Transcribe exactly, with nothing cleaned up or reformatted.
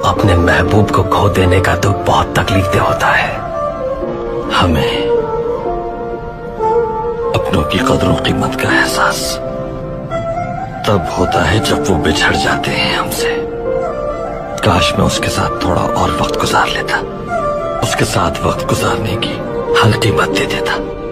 अपने महबूब को खो देने का दुख बहुत तकलीफ दे होता है। हमें अपनों की कदरों कीमत का एहसास तब होता है जब वो बिछड़ जाते हैं हमसे। काश मैं उसके साथ थोड़ा और वक्त गुजार लेता, उसके साथ वक्त गुजारने की हल्की कीमत दे देता।